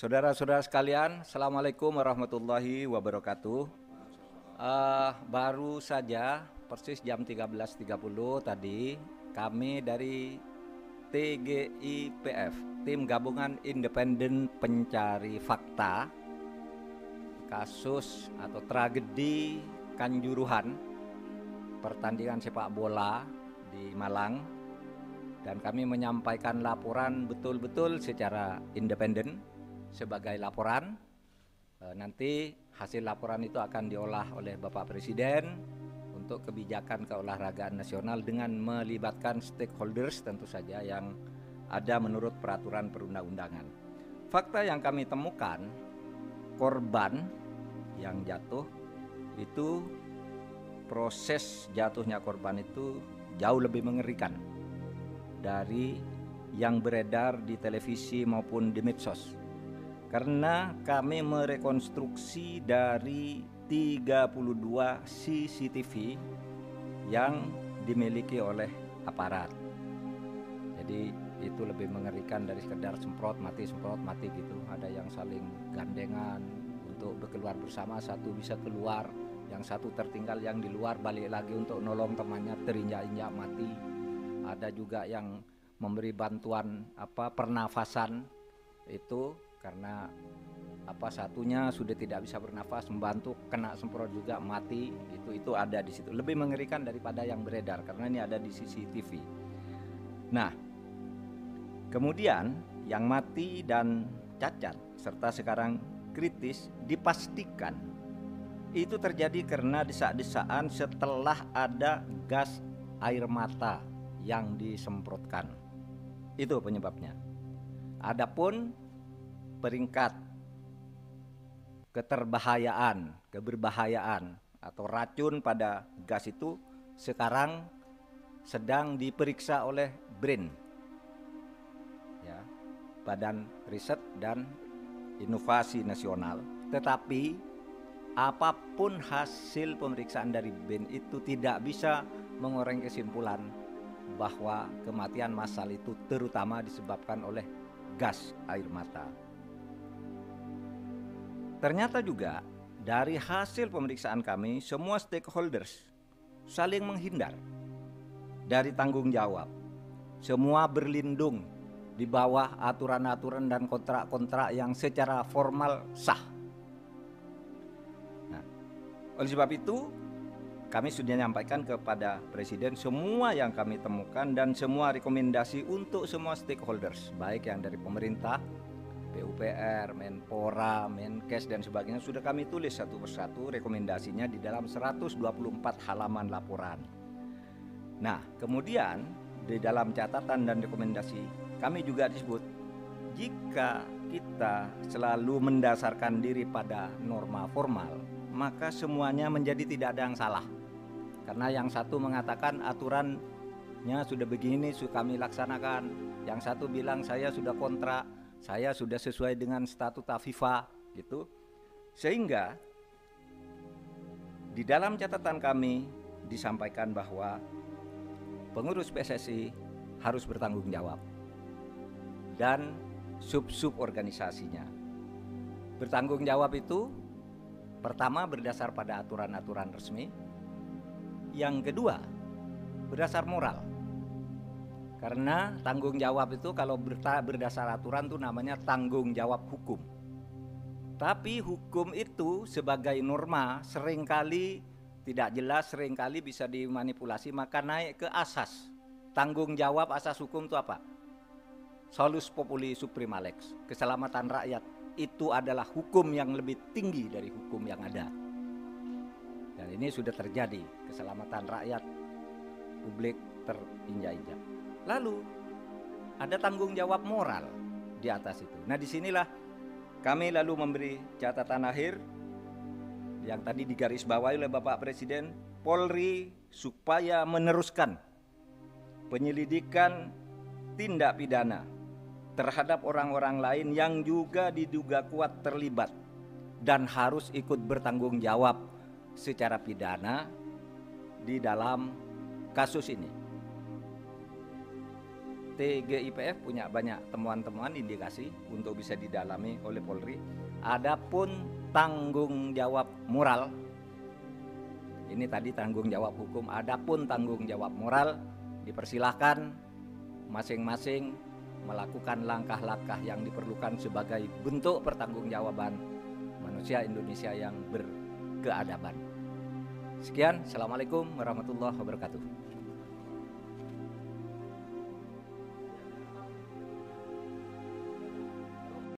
Saudara-saudara sekalian, Assalamualaikum warahmatullahi wabarakatuh. Baru saja persis jam 13.30 tadi kami dari TGIPF, Tim Gabungan Independen Pencari Fakta, kasus atau tragedi Kanjuruhan, pertandingan sepak bola di Malang, dan kami menyampaikan laporan betul-betul secara independen sebagai laporan. Nanti hasil laporan itu akan diolah oleh Bapak Presiden untuk kebijakan keolahragaan nasional dengan melibatkan stakeholders tentu saja yang ada menurut peraturan perundang-undangan. Fakta yang kami temukan, korban yang jatuh itu, proses jatuhnya korban itu jauh lebih mengerikan dari yang beredar di televisi maupun di medsos. Karena kami merekonstruksi dari 32 CCTV yang dimiliki oleh aparat. Jadi itu lebih mengerikan dari sekedar semprot mati gitu. Ada yang saling gandengan untuk berkeluar bersama, satu bisa keluar, yang satu tertinggal, yang di luar balik lagi untuk nolong temannya terinjak-injak mati. Ada juga yang memberi bantuan pernafasan itu, karena satunya sudah tidak bisa bernafas, membantu kena semprot juga mati. Itu ada di situ. Lebih mengerikan daripada yang beredar karena ini ada di CCTV. Nah, kemudian yang mati dan cacat serta sekarang kritis dipastikan itu terjadi karena desak-desakan setelah ada gas air mata yang disemprotkan. Itu penyebabnya. Adapun peringkat keberbahayaan atau racun pada gas itu sekarang sedang diperiksa oleh BRIN, ya, Badan Riset dan Inovasi Nasional. Tetapi apapun hasil pemeriksaan dari BRIN itu tidak bisa mengoreng kesimpulan bahwa kematian massal itu terutama disebabkan oleh gas air mata. Ternyata juga dari hasil pemeriksaan kami, semua stakeholders saling menghindar dari tanggung jawab. Semua berlindung di bawah aturan-aturan dan kontrak-kontrak yang secara formal sah. Nah, oleh sebab itu kami sudah menyampaikan kepada Presiden semua yang kami temukan dan semua rekomendasi untuk semua stakeholders, baik yang dari pemerintah, PUPR, Menpora, Menkes dan sebagainya, sudah kami tulis satu persatu rekomendasinya di dalam 124 halaman laporan. Nah, kemudian di dalam catatan dan rekomendasi kami juga disebut, jika kita selalu mendasarkan diri pada norma formal, maka semuanya menjadi tidak ada yang salah. Karena yang satu mengatakan aturannya sudah begini, sudah kami laksanakan. Yang satu bilang saya sudah kontrak, saya sudah sesuai dengan statuta FIFA, gitu. Sehingga di dalam catatan kami disampaikan bahwa pengurus PSSI harus bertanggung jawab dan sub-sub organisasinya. Bertanggung jawab itu pertama berdasar pada aturan-aturan resmi, yang kedua berdasar moral. Karena tanggung jawab itu kalau berdasar aturan itu namanya tanggung jawab hukum. Tapi hukum itu sebagai norma seringkali tidak jelas, seringkali bisa dimanipulasi, maka naik ke asas. Tanggung jawab asas hukum itu apa? Solus populi suprema lex, keselamatan rakyat itu adalah hukum yang lebih tinggi dari hukum yang ada. Dan ini sudah terjadi, keselamatan rakyat, publik terinjak-injak. Lalu ada tanggung jawab moral di atas itu. Nah, disinilah kami lalu memberi catatan akhir yang tadi digarisbawahi oleh Bapak Presiden, Polri supaya meneruskan penyelidikan tindak pidana terhadap orang-orang lain yang juga diduga kuat terlibat dan harus ikut bertanggung jawab secara pidana di dalam kasus ini. TGIPF punya banyak temuan-temuan indikasi untuk bisa didalami oleh Polri. Adapun tanggung jawab moral, ini tadi tanggung jawab hukum, adapun tanggung jawab moral dipersilahkan masing-masing melakukan langkah-langkah yang diperlukan sebagai bentuk pertanggungjawaban manusia Indonesia yang berkeadaban. Sekian, Assalamualaikum warahmatullahi wabarakatuh.